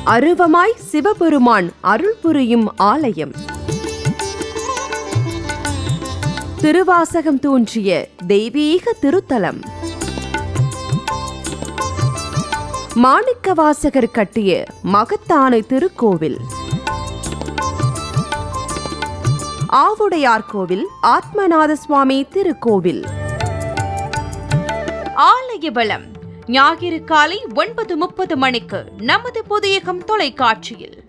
அருவமாய் சிவபெருமான் அருள் புரியும் ஆலயம். திருவாசகம் தோன்றிய தெய்வீக திருத்தலம். மாணிக்கவாசகர் கட்டிய மகத்தான திருக்கோவில். ஆவுடையார் கோவில் ஆத்மநாத சுவாமி திருக்கோவில். ஆலயபலம் ஞாயிறு காலை 9:30 மணிக்கு நமது புதுயுகம் தொலைக்காட்சியில்.